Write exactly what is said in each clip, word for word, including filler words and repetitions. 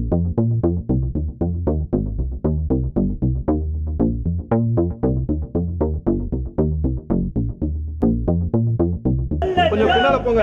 கொஞ்சம் பின்னால போங்க.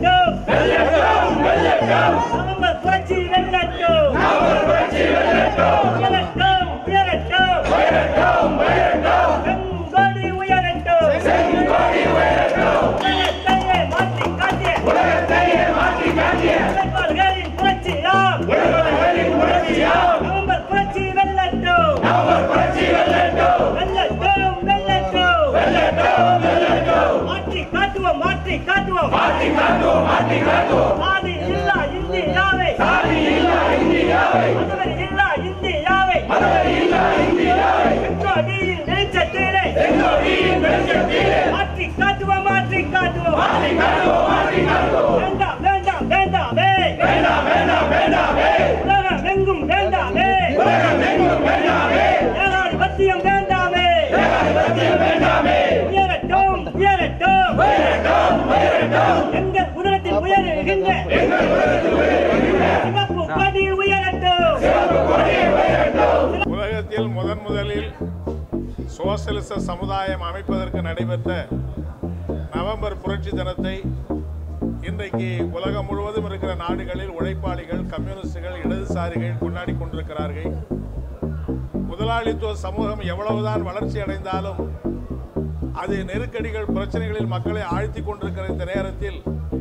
உலகத்தில் முதன் முதலில் சோசலிச சமுதாயம் அமைப்பதற்கு நடைபெற்ற நவம்பர் புரட்சி தினத்தை இன்றைக்கு உலகம் முழுவதும் இருக்கிற நாடுகளில் உழைப்பாளிகள், கம்யூனிஸ்டுகள், இடதுசாரிகள் கொண்டாடி கொண்டிருக்கிறார்கள். முதலாளித்துவ சமூகம் எவ்வளவுதான் வளர்ச்சி அடைந்தாலும் அது நெருக்கடிகள், பிரச்சனைகளில் மக்களை ஆழ்த்தி கொண்டிருக்கிற இந்த நேரத்தில்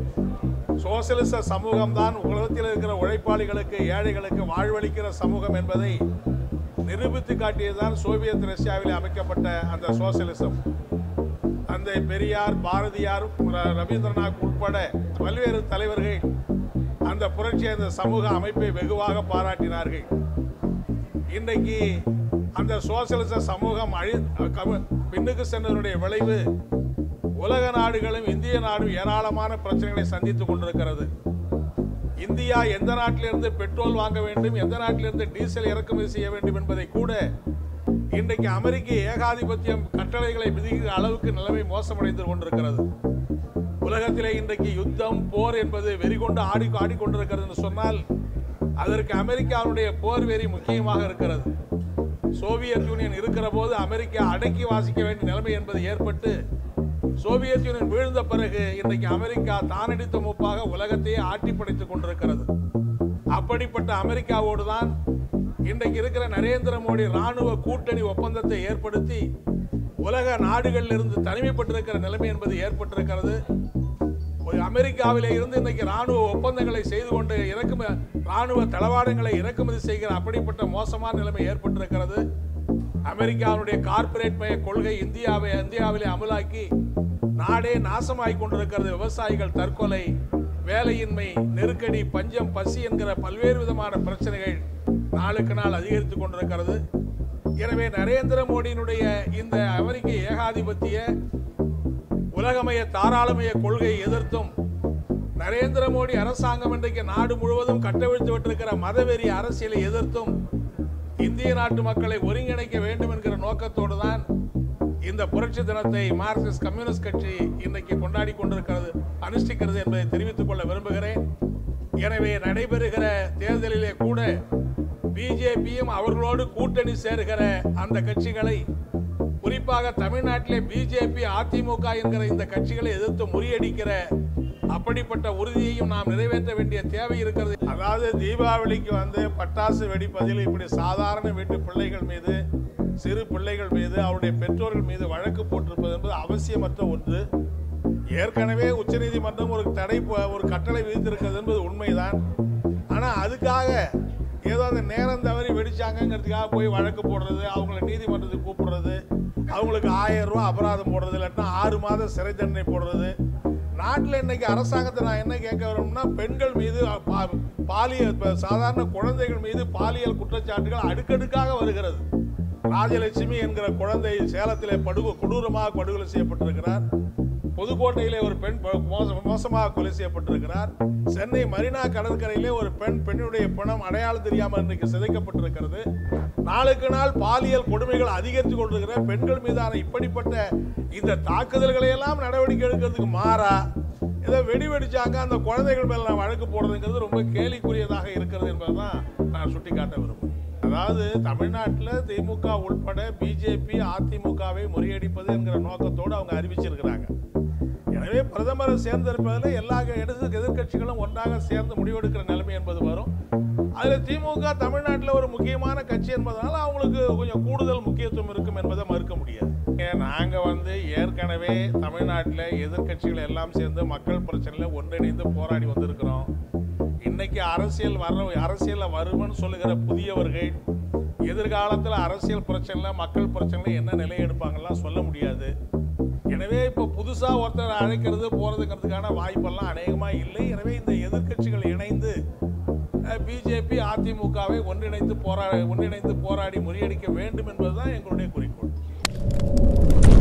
சோசலிச சமூகம்தான் உலகத்தில் இருக்கிற உழைப்பாளிகளுக்கு, ஏழைகளுக்கு வாழ்வளிக்கிற சமூகம் என்பதை நிரூபித்து காட்டியதுதான் சோவியத் ரஷ்யாவில் அமைக்கப்பட்ட அந்த சோசலிசம். தந்தை பெரியார், பாரதியார், ரவீந்திரநாத் உட்பட பல்வேறு தலைவர்கள் அந்த புரட்சி, அந்த சமூக அமைப்பை வெகுவாக பாராட்டினார்கள். இன்றைக்கு அந்த சோசலிச சமூகம் அழி பின்னுக்கு சென்றதனுடைய விளைவு உலக நாடுகளும் இந்திய நாடும் ஏராளமான பிரச்சனைகளை சந்தித்துக் கொண்டிருக்கிறது. இந்தியா எந்த நாட்டிலிருந்து பெட்ரோல் வாங்க வேண்டும், எந்த நாட்டிலிருந்து டீசல் இறக்குமதி செய்ய வேண்டும் என்பதை கூட இன்றைக்கு அமெரிக்க ஏகாதிபத்தியம் கட்டளைகளை விதிக்கிற அளவுக்கு நிலைமை மோசமடைந்து கொண்டிருக்கிறது. உலகத்திலே இன்றைக்கு யுத்தம், போர் என்பது வெறிகொண்டு ஆடி ஆடிக்கொண்டிருக்கிறது என்று சொன்னால் அதற்கு அமெரிக்காவுடைய போர் வெறி முக்கியமாக இருக்கிறது. சோவியத் யூனியன் இருக்கிற போது அமெரிக்கா அடக்கி வாசிக்க வேண்டிய நிலைமை என்பது ஏற்பட்டு சோவியத் யூனியன் வீழ்ந்த பிறகு இன்றைக்கு அமெரிக்கா தானடித்த மூப்பாக உலகத்தையே ஆட்டி படைத்துக் கொண்டிருக்கிறது. அப்படிப்பட்ட அமெரிக்காவோடு தான் இன்றைக்கு இருக்கிற நரேந்திர மோடி ராணுவ கூட்டணி ஒப்பந்தத்தை ஏற்படுத்தி உலக நாடுகளில் இருந்து தனிமைப்பட்டிருக்கிற நிலைமை என்பது ஏற்பட்டிருக்கிறது. அமெரிக்காவிலே இருந்து இன்னைக்கு ராணுவ ஒப்பந்தங்களை செய்து கொண்டு இறக்குமதி ராணுவ தளவாடங்களை இறக்குமதி செய்கிற அப்படிப்பட்ட மோசமான நிலைமை ஏற்பட்டிருக்கிறது. அமெரிக்காவுடைய கார்ப்பரேட் மய கொள்கை இந்தியாவை இந்தியாவிலே அமலாக்கி நாடே நாசமாய் கொண்டிருக்கிறது. விவசாயிகள் தற்கொலை, வேலையின்மை, நெருக்கடி, பஞ்சம், பசி என்கிற பல்வேறு விதமான பிரச்சனைகள் நாளுக்கு நாள் அதிகரித்துக் கொண்டிருக்கிறது. எனவே நரேந்திர மோடியினுடைய இந்த அமெரிக்க ஏகாதிபத்திய உலகமய தாராளமய கொள்கையை எதிர்த்தும் நரேந்திர மோடி அரசாங்கம் இன்றைக்கு நாடு முழுவதும் கட்டவிழ்த்து விட்டிருக்கிற மதவெறி அரசியலை எதிர்த்தும் இந்திய நாட்டு மக்களை ஒருங்கிணைக்க வேண்டும் என்கிற நோக்கத்தோடு தான் இந்த புரட்சி தினத்தை மார்க்சிஸ்ட் கம்யூனிஸ்ட் கட்சி இன்றைக்கு கொண்டாடி கொண்டிருக்கிறது, அனுஷ்டிக்கிறது என்பதை தெரிவித்துக் கொள்ள விரும்புகிறேன். எனவே நடைபெறுகிற தேர்தலிலே கூட பிஜேபியும் அவர்களோடு கூட்டணி சேர்கிற அந்த கட்சிகளை, குறிப்பாக தமிழ்நாட்டிலே பிஜேபி, அதிமுக என்கிற இந்த கட்சிகளை எதிர்த்து முறியடிக்கிற அப்படிப்பட்ட உறுதியையும் நாம் நிறைவேற்ற வேண்டிய தேவை இருக்கிறது. அதாவது தீபாவளிக்கு வந்து பட்டாசு வெடிப்பதில் இப்படி சாதாரண வீட்டு பிள்ளைகள் மீது, சிறு பிள்ளைகள் மீது, அவருடைய பெற்றோர்கள் மீது வழக்கு போட்டிருப்பது என்பது அவசியமற்ற ஒன்று. ஏற்கனவே உச்சநீதிமன்றம் ஒரு தடை, ஒரு கட்டளை விதித்திருக்கிறது என்பது உண்மைதான். ஆனால் அதுக்காக ஏதோ அந்த நேரம் தவறி வெடிச்சாங்கிறதுக்காக போய் வழக்கு போடுறது, அவங்கள நீதிமன்றத்துக்கு கூப்பிடுறது, அவங்களுக்கு ஆயிரம் ரூபாய் அபராதம் போடுறது, இல்லாட்டினா ஆறு மாதம் சிறை தண்டனை போடுறது. நாட்டில் இன்னைக்கு அரசாங்கத்தை நான் என்ன கேட்க வரோம்னா, பெண்கள் மீது பாலியல், சாதாரண குழந்தைகள் மீது பாலியல் குற்றச்சாட்டுகள் அடுக்கடுக்காக வருகிறது. ராஜலட்சுமி என்கிற குழந்தை சேலத்திலே படுகொ கொடூரமாக படுகொலை செய்யப்பட்டிருக்கிறார். புதுக்கோட்டையிலே ஒரு பெண் மோசமாக கொலை செய்யப்பட்டிருக்கிறார். சென்னை மரீனா கடற்கரையிலே ஒரு பெண் பெண்ணுடைய பிணம் அடையாளம் தெரியாமல் இன்றைக்கு சிதைக்கப்பட்டிருக்கிறது. நாளுக்கு நாள் பாலியல் கொடுமைகள் அதிகரித்துக் கொண்டிருக்கிற பெண்கள் மீதான இப்படிப்பட்ட இந்த தாக்குதல்களை எல்லாம் நடவடிக்கை எடுக்கிறதுக்கு மாறா இதை வெடி வெடிச்சாங்க அந்த குழந்தைகள் மேல நான் வழக்கு போடுறதுங்கிறது ரொம்ப கேலிக்குரியதாக இருக்கிறது என்பதுதான் நான் சுட்டிக்காட்ட விரும்புகிறேன். அதாவது தமிழ்நாட்டில் திமுக உள்பட பிஜேபி அதிமுகவை முறியடிப்பது என்கிற நோக்கத்தோடு அவங்க அறிவிச்சிருக்கிறாங்க. எனவே பிரதமரை சேர்ந்திருப்பதில் எல்லா எதிர்கட்சிகளும் ஒன்றாக சேர்ந்து முடிவெடுக்கிற நிலைமை என்பது வரும். அதில் திமுக தமிழ்நாட்டில் ஒரு முக்கியமான கட்சி என்பதனால அவங்களுக்கு கொஞ்சம் கூடுதல் முக்கியத்துவம் இருக்கும் என்பதை மறுக்க முடியாது. நாங்கள் வந்து ஏற்கனவே தமிழ்நாட்டில் எதிர்கட்சிகள் எல்லாம் சேர்ந்து மக்கள் பிரச்சனையில் ஒன்றிணைந்து போராடி வந்திருக்கிறோம். இன்னைக்கு அரசியல் வர அரசியலில் வருவன்னு சொல்லுகிற புதியவர்கள் எதிர்காலத்தில் அரசியல் பிரச்சனையில் மக்கள் பிரச்சனையில் என்ன நிலை எடுப்பாங்கலாம் சொல்ல முடியாது. எனவே இப்போ புதுசாக ஒருத்தர் அழைக்கிறது போகிறதுங்கிறதுக்கான வாய்ப்பெல்லாம் அநேகமாக இல்லை. எனவே இந்த எதிர்கட்சிகள் இணைந்து பிஜேபி அதிமுகவை ஒன்றிணைந்து போராடி ஒன்றிணைந்து போராடி முறியடிக்க வேண்டும் என்பதுதான் எங்களுடைய குறிக்கோள்.